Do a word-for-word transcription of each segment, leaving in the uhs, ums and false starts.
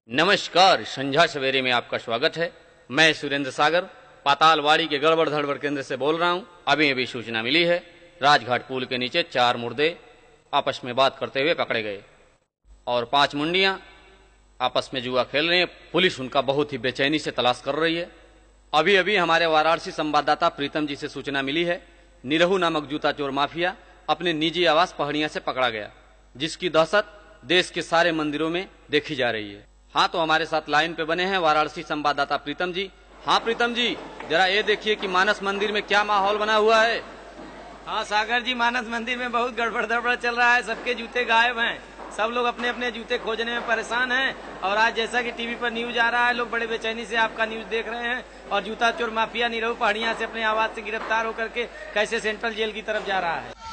नमस्कार, संध्या सवेरे में आपका स्वागत है। मैं सुरेंद्र सागर पातालवाड़ी के गड़बड़ धड़बड़ केंद्र से बोल रहा हूं। अभी अभी सूचना मिली है, राजघाट पुल के नीचे चार मुर्दे आपस में बात करते हुए पकड़े गए और पांच मुंडियां आपस में जुआ खेल रही हैं। पुलिस उनका बहुत ही बेचैनी से तलाश कर रही है। अभी अभी हमारे वाराणसी संवाददाता प्रीतम जी से सूचना मिली है, निरहू नामक जूता चोर माफिया अपने निजी आवास पहाड़ियां से पकड़ा गया, जिसकी दहशत देश के सारे मंदिरों में देखी जा रही है। हाँ, तो हमारे साथ लाइन पे बने हैं वाराणसी संवाददाता प्रीतम जी। हाँ प्रीतम जी, जरा ये देखिए कि मानस मंदिर में क्या माहौल बना हुआ है। हाँ सागर जी, मानस मंदिर में बहुत गड़बड़ दड़बड़ चल रहा है। सबके जूते गायब हैं, सब लोग अपने अपने जूते खोजने में परेशान हैं। और आज जैसा कि टीवी पर न्यूज आ रहा है, लोग बड़े बेचैनी से आपका न्यूज देख रहे हैं। और जूता चोर माफिया निरहू पहाड़ियां से अपने आवाज से गिरफ्तार होकर के कैसे सेंट्रल जेल की तरफ जा रहा है।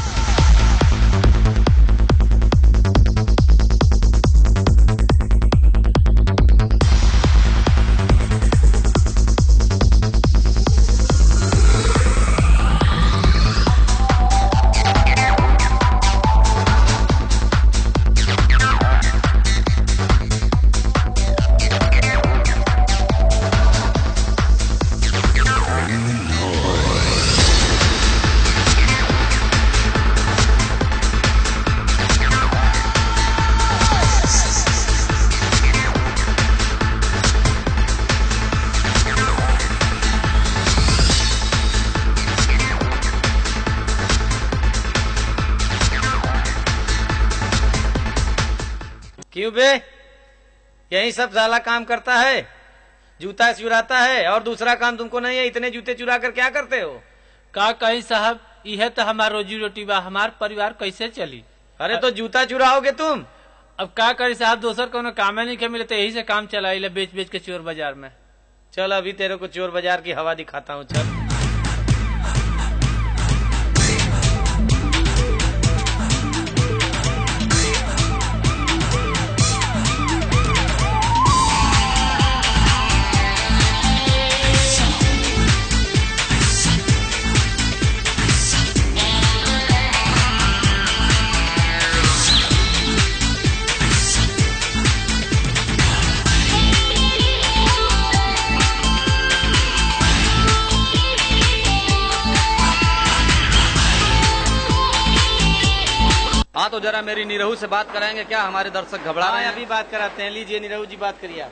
क्यों बे, यही सब साला काम करता है, जूता चुराता है और दूसरा काम तुमको नहीं है? इतने जूते चुरा कर क्या करते हो? का कहीं साहब, यह तो हमार रोजी रोटी बा, हमार परिवार कैसे चली? अरे तो जूता चुराओगे तुम? अब का करी साहब, दोसर कोनो काम नहीं के मिले तो यही से काम चलाई बेच बेच के चोर बाजार में। चल अभी तेरे को चोर बाजार की हवा दिखाता हूँ, चल। हाँ, तो जरा मेरी निरहू से बात कराएंगे क्या? हमारे दर्शक घबरा रहे हैं। अभी बात कराते हैं। लीजिए निरहू जी, बात करिए।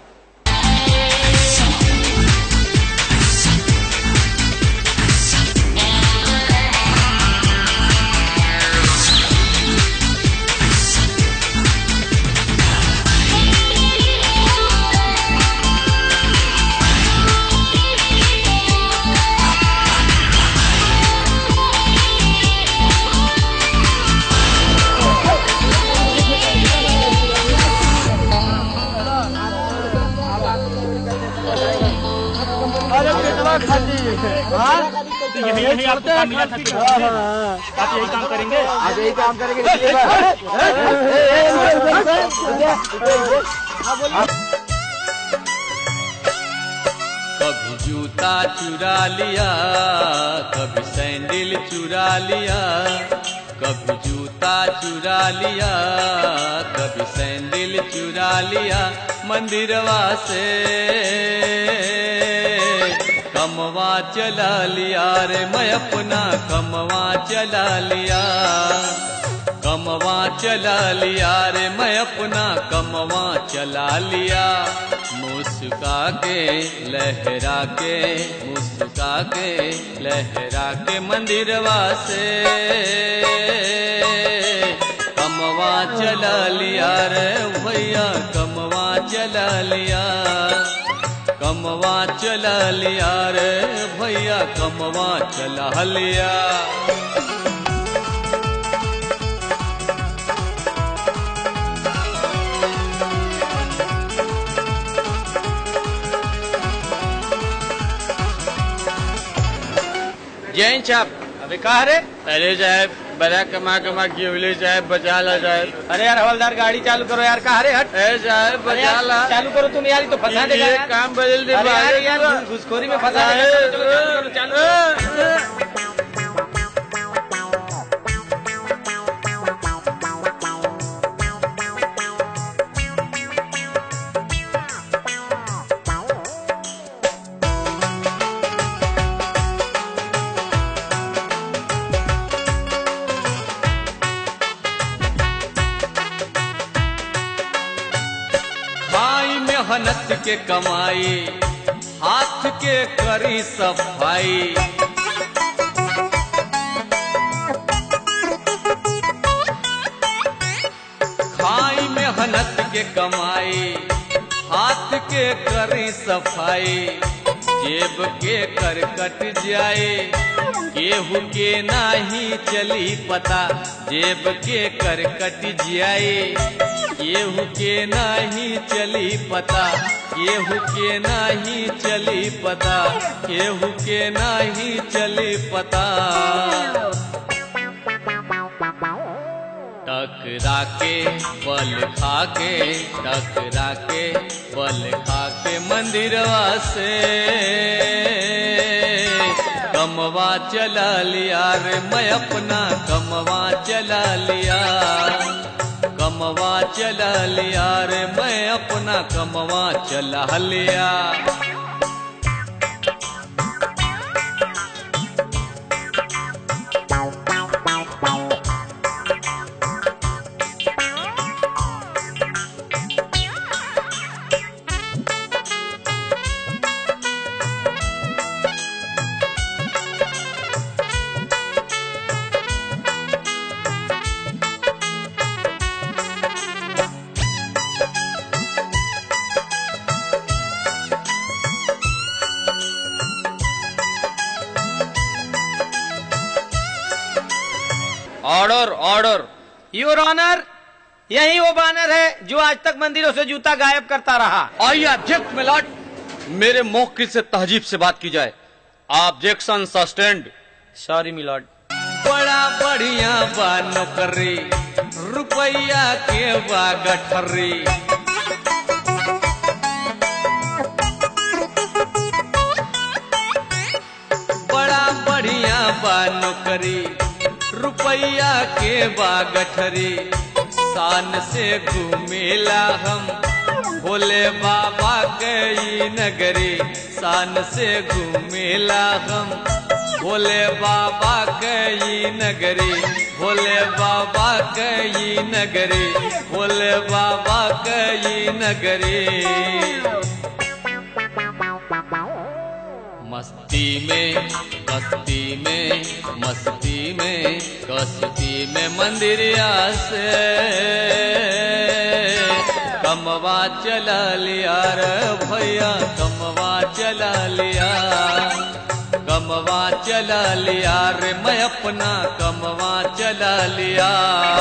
यही यही आपको काम मिला था कि आप यही काम करेंगे, आज यही काम करेंगे। कभी जूता चुरा लिया, कभी सैंडल चुरा लिया, कभी जूता चुरा लिया, कभी सैंडल चुरा लिया मंदिरवा से। कमवा चला लिया रे मैं अपना, कमवा चला लिया, कमवा चला लिया रे मैं अपना, कमवा चला लिया। मुस्का के लहरा के, मुस्का के लहरा के मंदिरवा से। कमवा चला लिया रे भैया, कमवा चला लिया, कमवा चला लिया रे भैया, कमवा चला लिया। जैन साहब, अबे कहा रे? अरे साहब, बड़ा कमा कमा गिवले साहब, बचा ला साहब। अरे यार हवलदार, गाड़ी चालू करो यार। कहा रे? हट। अरे साहब बचा ला, चालू करो तुम यार, तो फंसा देगा यार। काम बदल दे। अरे यार, यार घुसखोरी में फंसा देगा। चलो चलो चालू करो, चालू करो। मेहनत के कमाई, हाथ के करी सफाई। खाई मेहनत के कमाई, हाथ के करी सफाई। जेब के कर कट जाए, केहू के नाही चली पता। जेब के कर कट जाए, केहू के नाही चली पता। केहू के नाही चली पता, केहू के नाही चली पता। टकरा के बल खाके, टकरा के बल खाके मंदिरवा से कमवा चला लिया रे मैं अपना कमवा चला लिया। कमवा चला लिया रे मैं अपना कमवा चला लिया। Order order. योर ऑनर, यही वो बानर है जो आज तक मंदिरों से जूता गायब करता रहा। आइए ऑब्जेक्ट मिलाट, मेरे मौकिल से तहजीब से बात की जाए। Objection sustained. Sorry milord. बड़ा बढ़िया बा नौकरी, रुपया के बा गठरी। बड़ा बढ़िया बा नौकरी, रुपया के बा गठरी। शान से घूमेला हम भोले बाबा के ई नगरी। शान से घूमेला हम भोले बाबा के ई नगरी। भोले बाबा के ई नगरी। भोले बाबा के ई नगरी। मस्ती में कस्ती में, मस्ती में कस्ती में मंदिरिया से कमवा चला लिया रे भैया, कमवा चला लिया। कमवा चला लिया रे मैं अपना कमवा चला लिया।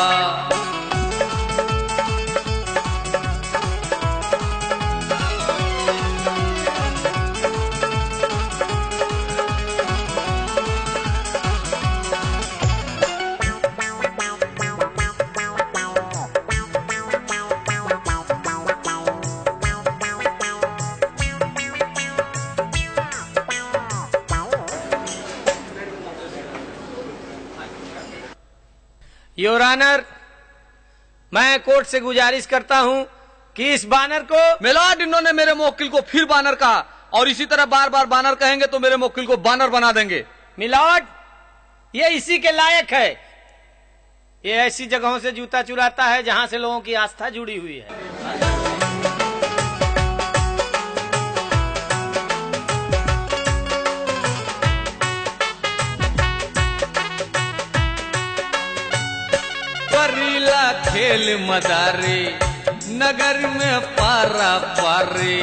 योर ऑनर, मैं कोर्ट से गुजारिश करता हूं कि इस बानर को। मिलाड, इन्होंने मेरे मोकिल को फिर बानर कहा और इसी तरह बार बार बानर कहेंगे तो मेरे मोकिल को बानर बना देंगे। मिलॉर्ड, ये इसी के लायक है। ये ऐसी जगहों से जूता चुराता है जहां से लोगों की आस्था जुड़ी हुई है। करीला खेल मदारी, नगर में पारा पारी।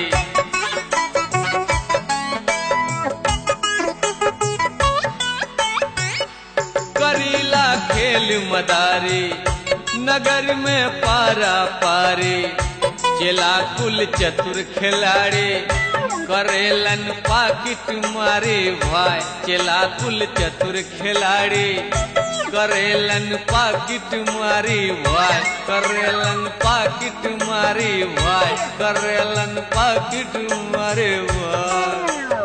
करीला खेल मदारी, नगर में पारा पारी। चला कुल चतुर खिलाड़ी, करेलन पाकिट मारे भाई। चला कुल चतुर खिलाड़ी, करेलन पाकिट मारी भाई। करेलन पाकिट मारी भाई। करेलन पाकिट मारे भाई।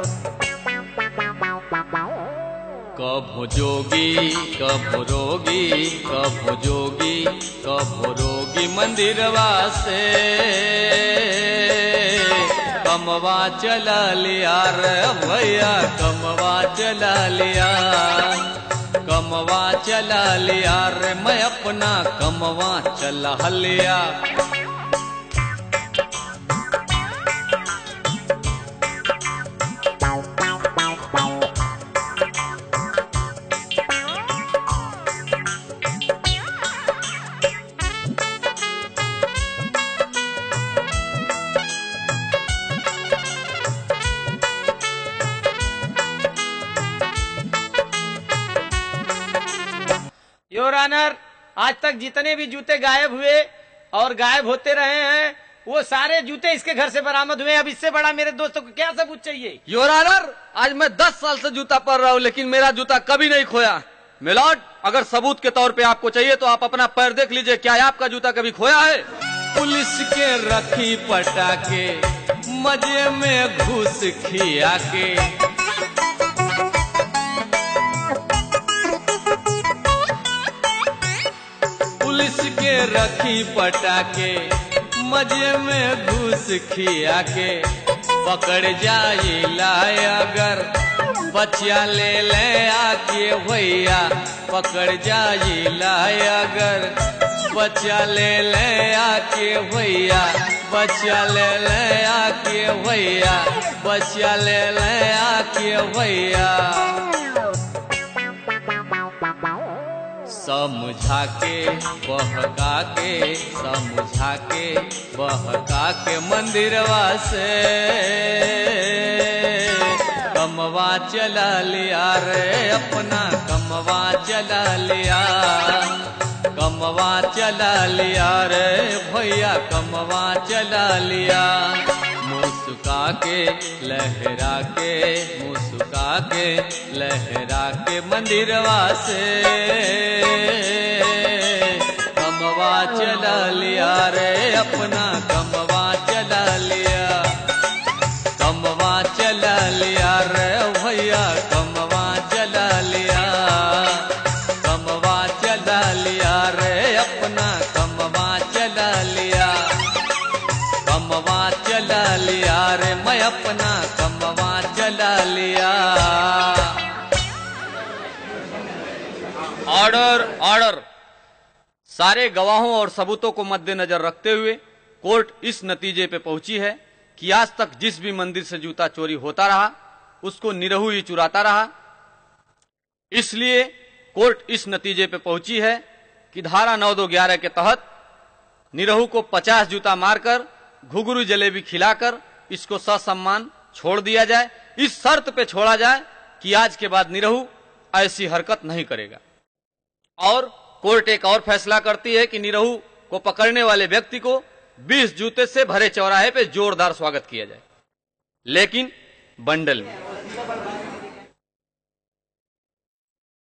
कभो जोगी कभो रोगी, कभो जोगी कभो रोगी मंदिरवा से कमवा चला लिया रे भैया, कमवा चला लिया। कमवा चला लिया रे मैं अपना कमवा चला लिया। योर ऑनर, आज तक जितने भी जूते गायब हुए और गायब होते रहे हैं वो सारे जूते इसके घर से बरामद हुए। अब इससे बड़ा मेरे दोस्तों को क्या सबूत चाहिए? योर ऑनर, आज मैं दस साल से जूता पहन रहा हूँ लेकिन मेरा जूता कभी नहीं खोया। मिलॉर्ड, अगर सबूत के तौर पे आपको चाहिए तो आप अपना पैर देख लीजिए, क्या आपका जूता कभी खोया है? पुलिस के रखी पटाके मजे में घूस खिया के, पुलिस के रखी पटाके मजे में घूस खिया के, पकड़ जाइला अगर बचिया ले ले आके भैया, पकड़ जाइला अगर बच्चा ले ले आके भैया, बच्चा ले ले आके भैया, बच्चा ले ले आके भैया। समझा के बहका के, समझा के बहका के मंदिरवा से कमवा चला लिया रे अपना, कमवा चला लिया, कमवा चला लिया रे भैया, कमवा चला लिया। मुस्का के लहरा के, मुस्का के लहरा के मंदिरवा से कमवा चला लिया रे अपना, कमवा चला लिया, कमवा चला लिया रे भैया, कमवा चला लिया, कमवा चला लिया रे अपना, कमवा चला लिया, कमवा चला लिया रे मैं अपना, कमवा चला लिया। Order, order. सारे गवाहों और सबूतों को मद्देनजर रखते हुए कोर्ट इस नतीजे पे पहुंची है कि आज तक जिस भी मंदिर से जूता चोरी होता रहा उसको निरहु ही चुराता रहा। इसलिए कोर्ट इस नतीजे पे पहुंची है कि धारा नौ दो ग्यारह के तहत निरहु को पचास जूता मारकर घुघरू जलेबी खिलाकर इसको ससम्मान छोड़ दिया जाए। इस शर्त पे छोड़ा जाए कि आज के बाद निरहु ऐसी हरकत नहीं करेगा। और कोर्ट एक और फैसला करती है कि निरहु को पकड़ने वाले व्यक्ति को बीस जूते से भरे चौराहे पे जोरदार स्वागत किया जाए, लेकिन बंडल में।